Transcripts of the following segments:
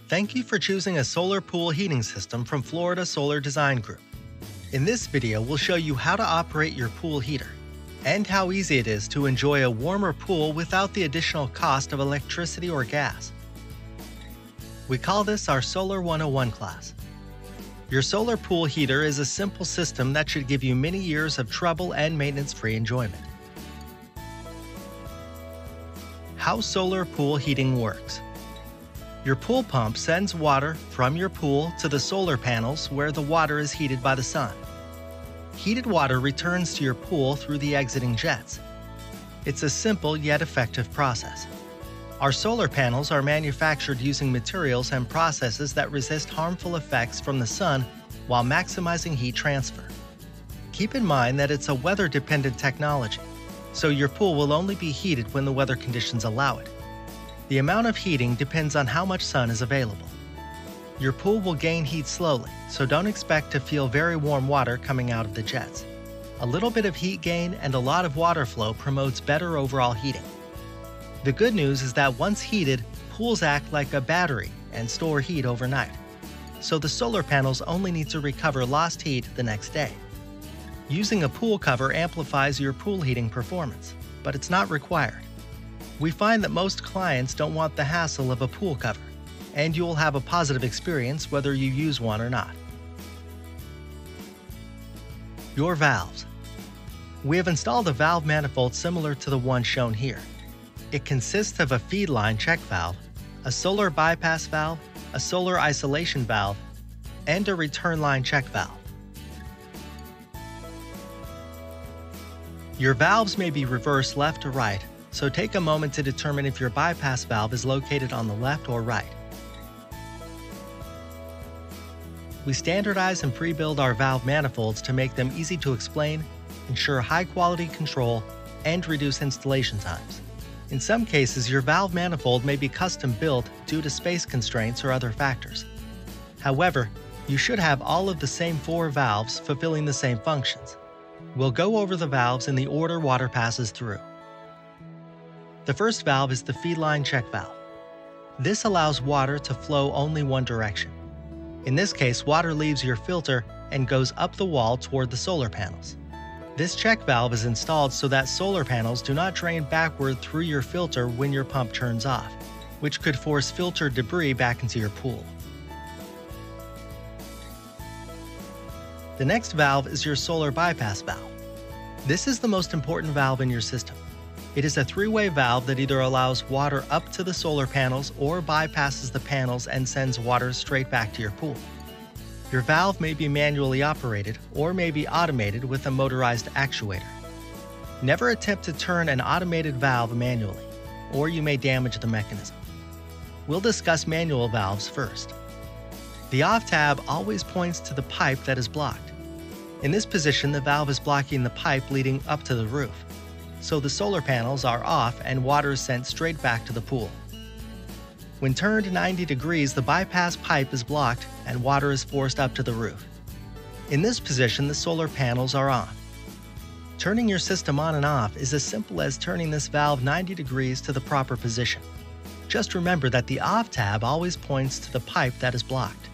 Thank you for choosing a solar pool heating system from Florida Solar Design Group. In this video, we'll show you how to operate your pool heater and how easy it is to enjoy a warmer pool without the additional cost of electricity or gas. We call this our Solar 101 class. Your solar pool heater is a simple system that should give you many years of trouble and maintenance-free enjoyment. How solar pool heating works. Your pool pump sends water from your pool to the solar panels where the water is heated by the sun. Heated water returns to your pool through the exiting jets. It's a simple yet effective process. Our solar panels are manufactured using materials and processes that resist harmful effects from the sun while maximizing heat transfer. Keep in mind that it's a weather-dependent technology, so your pool will only be heated when the weather conditions allow it. The amount of heating depends on how much sun is available. Your pool will gain heat slowly, so don't expect to feel very warm water coming out of the jets. A little bit of heat gain and a lot of water flow promotes better overall heating. The good news is that once heated, pools act like a battery and store heat overnight. So the solar panels only need to recover lost heat the next day. Using a pool cover amplifies your pool heating performance, but it's not required. We find that most clients don't want the hassle of a pool cover, and you will have a positive experience whether you use one or not. Your valves. We have installed a valve manifold similar to the one shown here. It consists of a feed line check valve, a solar bypass valve, a solar isolation valve, and a return line check valve. Your valves may be reversed left or right, so take a moment to determine if your bypass valve is located on the left or right. We standardize and pre-build our valve manifolds to make them easy to explain, ensure high-quality control, and reduce installation times. In some cases, your valve manifold may be custom-built due to space constraints or other factors. However, you should have all of the same 4 valves fulfilling the same functions. We'll go over the valves in the order water passes through. The first valve is the feed line check valve. This allows water to flow only one direction. In this case, water leaves your filter and goes up the wall toward the solar panels. This check valve is installed so that solar panels do not drain backward through your filter when your pump turns off, which could force filter debris back into your pool. The next valve is your solar bypass valve. This is the most important valve in your system. It is a 3-way valve that either allows water up to the solar panels or bypasses the panels and sends water straight back to your pool. Your valve may be manually operated or may be automated with a motorized actuator. Never attempt to turn an automated valve manually, or you may damage the mechanism. We'll discuss manual valves first. The off tab always points to the pipe that is blocked. In this position, the valve is blocking the pipe leading up to the roof, so the solar panels are off and water is sent straight back to the pool. When turned 90 degrees, the bypass pipe is blocked and water is forced up to the roof. In this position, the solar panels are on. Turning your system on and off is as simple as turning this valve 90 degrees to the proper position. Just remember that the off tab always points to the pipe that is blocked.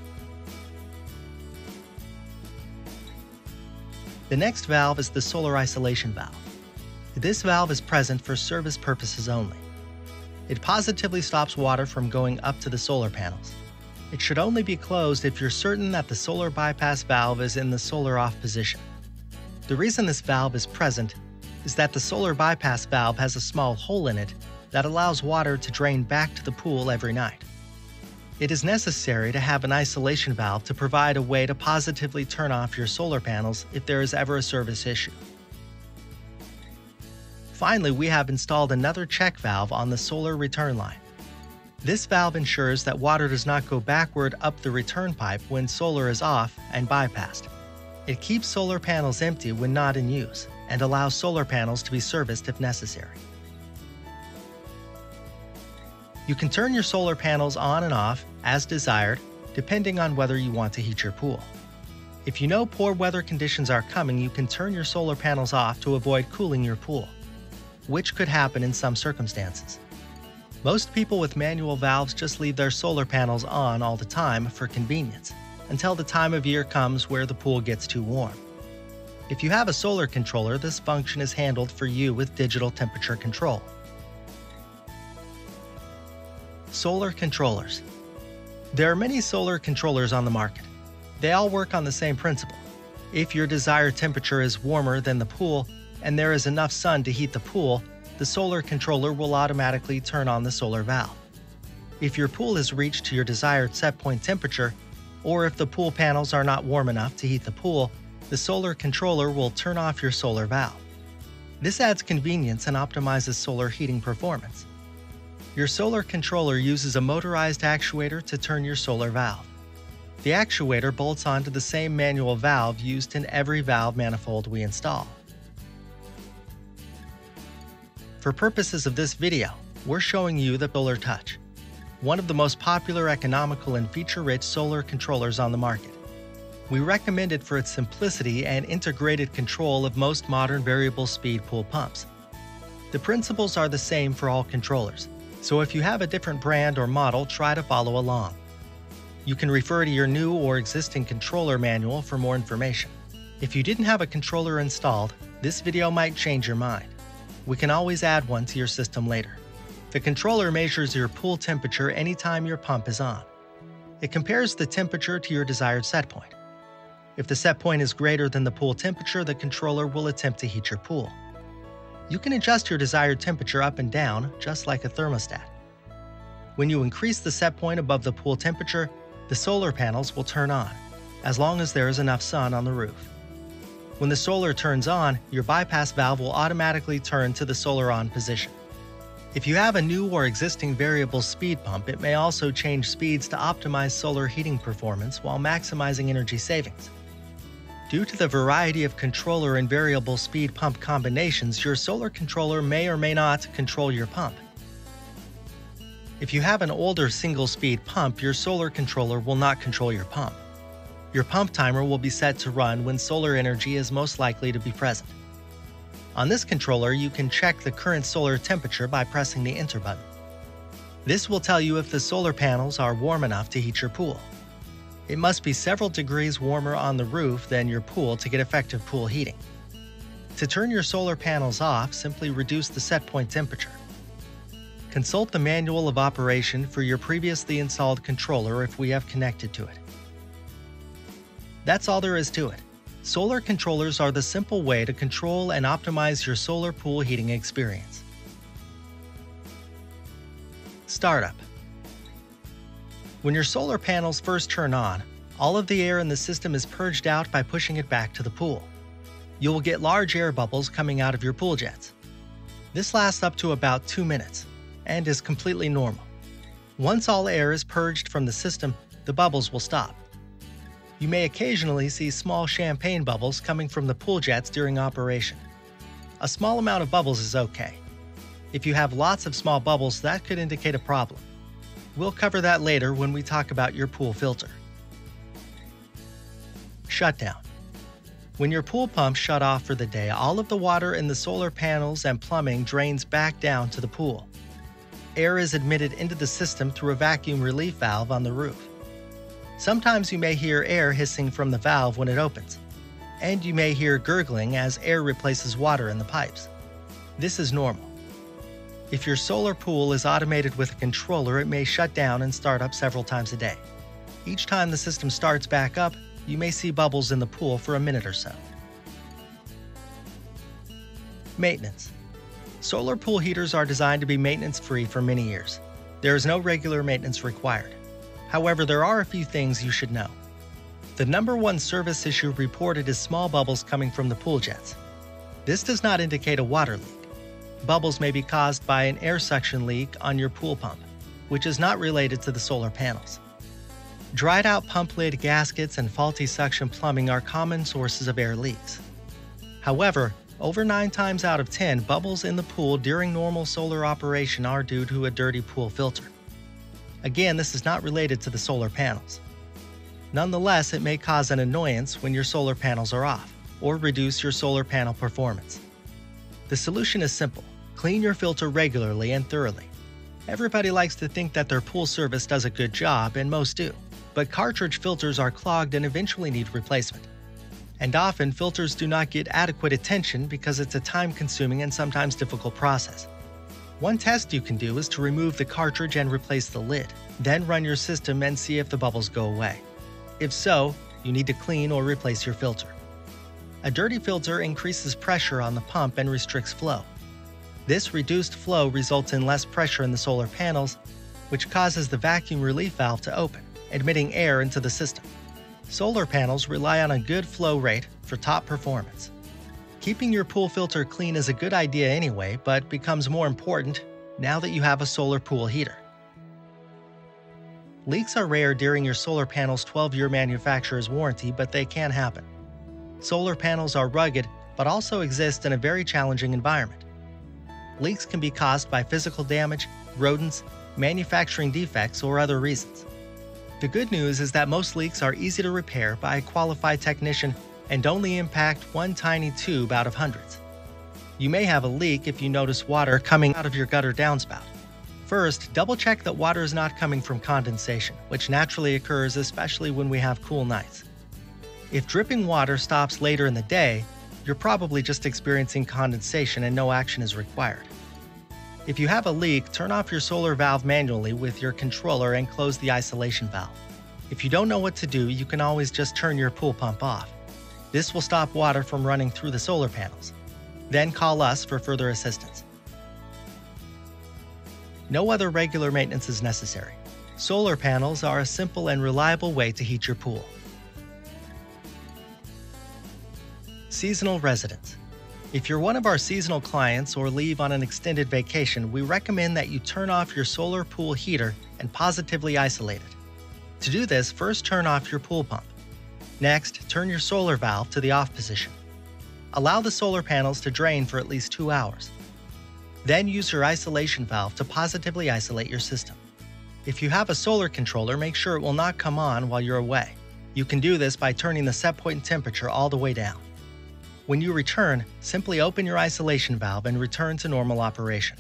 The next valve is the solar isolation valve. This valve is present for service purposes only. It positively stops water from going up to the solar panels. It should only be closed if you're certain that the solar bypass valve is in the solar off position. The reason this valve is present is that the solar bypass valve has a small hole in it that allows water to drain back to the pool every night. It is necessary to have an isolation valve to provide a way to positively turn off your solar panels if there is ever a service issue. Finally, we have installed another check valve on the solar return line. This valve ensures that water does not go backward up the return pipe when solar is off and bypassed. It keeps solar panels empty when not in use and allows solar panels to be serviced if necessary. You can turn your solar panels on and off as desired, depending on whether you want to heat your pool. If you know poor weather conditions are coming, you can turn your solar panels off to avoid cooling your pool, which could happen in some circumstances. Most people with manual valves just leave their solar panels on all the time for convenience, until the time of year comes where the pool gets too warm. If you have a solar controller, this function is handled for you with digital temperature control. Solar controllers. There are many solar controllers on the market. They all work on the same principle. If your desired temperature is warmer than the pool and there is enough sun to heat the pool, the solar controller will automatically turn on the solar valve. If your pool is reached to your desired set point temperature, or if the pool panels are not warm enough to heat the pool, the solar controller will turn off your solar valve. This adds convenience and optimizes solar heating performance. Your solar controller uses a motorized actuator to turn your solar valve. The actuator bolts onto the same manual valve used in every valve manifold we install. For purposes of this video, we're showing you the Solar Touch, one of the most popular, economical, and feature-rich solar controllers on the market. We recommend it for its simplicity and integrated control of most modern variable speed pool pumps. The principles are the same for all controllers, so if you have a different brand or model, try to follow along. You can refer to your new or existing controller manual for more information. If you didn't have a controller installed, this video might change your mind. We can always add one to your system later. The controller measures your pool temperature anytime your pump is on. It compares the temperature to your desired set point. If the set point is greater than the pool temperature, the controller will attempt to heat your pool. You can adjust your desired temperature up and down, just like a thermostat. When you increase the set point above the pool temperature, the solar panels will turn on, as long as there is enough sun on the roof. When the solar turns on, your bypass valve will automatically turn to the solar on position. If you have a new or existing variable speed pump, it may also change speeds to optimize solar heating performance while maximizing energy savings. Due to the variety of controller and variable speed pump combinations, your solar controller may or may not control your pump. If you have an older single-speed pump, your solar controller will not control your pump. Your pump timer will be set to run when solar energy is most likely to be present. On this controller, you can check the current solar temperature by pressing the Enter button. This will tell you if the solar panels are warm enough to heat your pool. It must be several degrees warmer on the roof than your pool to get effective pool heating. To turn your solar panels off, simply reduce the set point temperature. Consult the manual of operation for your previously installed controller if we have connected to it. That's all there is to it. Solar controllers are the simple way to control and optimize your solar pool heating experience. Startup. When your solar panels first turn on, all of the air in the system is purged out by pushing it back to the pool. You will get large air bubbles coming out of your pool jets. This lasts up to about 2 minutes and is completely normal. Once all air is purged from the system, the bubbles will stop. You may occasionally see small champagne bubbles coming from the pool jets during operation. A small amount of bubbles is okay. If you have lots of small bubbles, that could indicate a problem. We'll cover that later when we talk about your pool filter. Shutdown. When your pool pumps shut off for the day, all of the water in the solar panels and plumbing drains back down to the pool. Air is admitted into the system through a vacuum relief valve on the roof. Sometimes you may hear air hissing from the valve when it opens, and you may hear gurgling as air replaces water in the pipes. This is normal. If your solar pool is automated with a controller, it may shut down and start up several times a day. Each time the system starts back up, you may see bubbles in the pool for a minute or so. Maintenance. Solar pool heaters are designed to be maintenance-free for many years. There is no regular maintenance required. However, there are a few things you should know. The #1 service issue reported is small bubbles coming from the pool jets. This does not indicate a water leak. Bubbles may be caused by an air suction leak on your pool pump, which is not related to the solar panels. Dried out pump lid gaskets and faulty suction plumbing are common sources of air leaks. However, over 9 times out of 10, bubbles in the pool during normal solar operation are due to a dirty pool filter. Again, this is not related to the solar panels. Nonetheless, it may cause an annoyance when your solar panels are off, or reduce your solar panel performance. The solution is simple. Clean your filter regularly and thoroughly. Everybody likes to think that their pool service does a good job, and most do. But cartridge filters are clogged and eventually need replacement. And often, filters do not get adequate attention because it's a time-consuming and sometimes difficult process. One test you can do is to remove the cartridge and replace the lid. Then run your system and see if the bubbles go away. If so, you need to clean or replace your filter. A dirty filter increases pressure on the pump and restricts flow. This reduced flow results in less pressure in the solar panels, which causes the vacuum relief valve to open, admitting air into the system. Solar panels rely on a good flow rate for top performance. Keeping your pool filter clean is a good idea anyway, but becomes more important now that you have a solar pool heater. Leaks are rare during your solar panel's 12-year manufacturer's warranty, but they can happen. Solar panels are rugged, but also exist in a very challenging environment. Leaks can be caused by physical damage, rodents, manufacturing defects, or other reasons. The good news is that most leaks are easy to repair by a qualified technician and only impact one tiny tube out of hundreds. You may have a leak if you notice water coming out of your gutter downspout. First, double-check that water is not coming from condensation, which naturally occurs especially when we have cool nights. If dripping water stops later in the day, you're probably just experiencing condensation and no action is required. If you have a leak, turn off your solar valve manually with your controller and close the isolation valve. If you don't know what to do, you can always just turn your pool pump off. This will stop water from running through the solar panels. Then call us for further assistance. No other regular maintenance is necessary. Solar panels are a simple and reliable way to heat your pool. Seasonal residents. If you're one of our seasonal clients or leave on an extended vacation, we recommend that you turn off your solar pool heater and positively isolate it. To do this, first turn off your pool pump. Next, turn your solar valve to the off position. Allow the solar panels to drain for at least 2 hours. Then use your isolation valve to positively isolate your system. If you have a solar controller, make sure it will not come on while you're away. You can do this by turning the set point temperature all the way down. When you return, simply open your isolation valve and return to normal operation.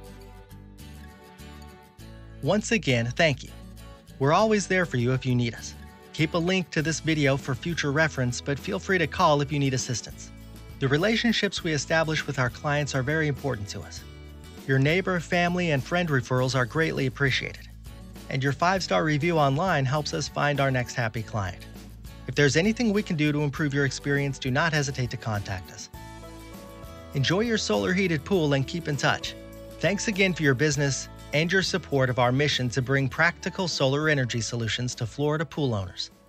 Once again, thank you. We're always there for you if you need us. Keep a link to this video for future reference, but feel free to call if you need assistance. The relationships we establish with our clients are very important to us. Your neighbor, family, and friend referrals are greatly appreciated. And your 5-star review online helps us find our next happy client. If there's anything we can do to improve your experience, do not hesitate to contact us. Enjoy your solar heated pool and keep in touch. Thanks again for your business and your support of our mission to bring practical solar energy solutions to Florida pool owners.